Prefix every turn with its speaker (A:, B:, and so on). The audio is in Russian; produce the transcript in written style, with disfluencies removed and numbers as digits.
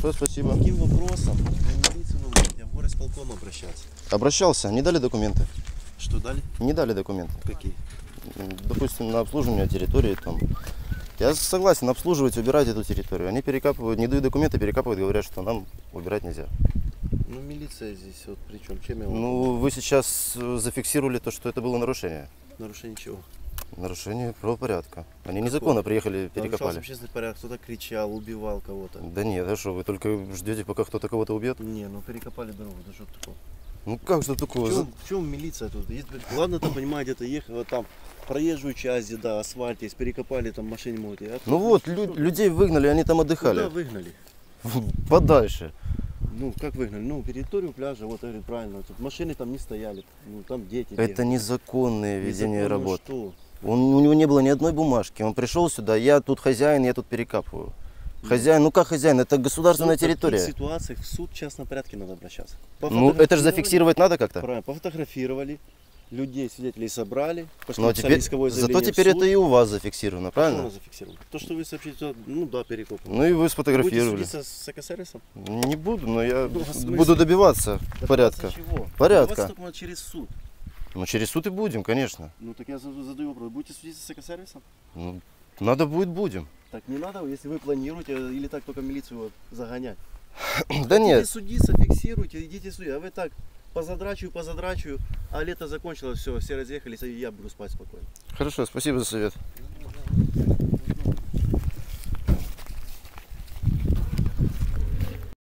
A: Хорошо, спасибо.
B: Каким вопросом? В милицию я в горосполком обращаться.
A: Обращался, не дали документы?
B: Что дали?
A: Не дали документы.
B: Какие?
A: Допустим, на обслуживание территории там. Я согласен обслуживать, убирать эту территорию. Они перекапывают, не дают документы, перекапывают, говорят, что нам убирать нельзя.
B: Ну, милиция здесь вот при чем? Чем я
A: Ну, вы сейчас зафиксировали то, что это было нарушение.
B: нарушение чего?
A: Нарушение правопорядка. Они незаконно приехали,
B: Нарушался
A: перекопали.
B: общественный порядок, кто-то кричал, убивал кого-то.
A: Да нет, а что, вы только ждете, пока кто-то кого-то убьет?
B: Не, ну перекопали дорогу, да что такое?
A: Ну как же такое?
B: В чем милиция тут? Ладно, там, понимаете, это ехать, вот там проезжую часть, да, асфальт есть, перекопали, там машине могут.
A: Ну вот, людей выгнали, они там отдыхали.
B: Куда выгнали?
A: Подальше.
B: Ну, как выгнали? Ну, территорию пляжа, вот, говорит, правильно, тут машины там не стояли, ну, там дети.
A: Это незаконное ведение
B: Незаконно
A: работ.
B: что?
A: У него не было ни одной бумажки. Он пришел сюда, я тут хозяин, я тут перекапываю. Хозяин, ну как хозяин, это государственная территория.
B: В таких ситуациях в суд в частном порядке надо обращаться.
A: Ну это же зафиксировать надо как-то.
B: Правильно, пофотографировали, людей, свидетелей собрали,
A: Но
B: написали
A: теперь,
B: исковое
A: зато
B: заявление в
A: теперь
B: суд.
A: это и у вас зафиксировано,
B: Что
A: правильно?
B: оно зафиксировано? То, что вы сообщите, ну да, перекопано.
A: Ну и вы
B: Будете
A: сфотографировали.
B: судиться с экосервисом?
A: Не буду, но я
B: Ну, в смысле?
A: буду добиваться порядка.
B: Добиваться чего?
A: Порядка.
B: Добиваться только можно через суд.
A: Ну через суд и будем, конечно.
B: Ну так я задаю вопрос, будете судиться с экосервисом?
A: Ну, надо будет, будем.
B: Так не надо, если вы планируете, или так только милицию вот загонять.
A: Да
B: Хотите
A: нет.
B: судиться, фиксируйте, идите судить. А вы так позадрачиваю, а лето закончилось, все разъехались, и я буду спать спокойно.
A: Хорошо, спасибо за совет.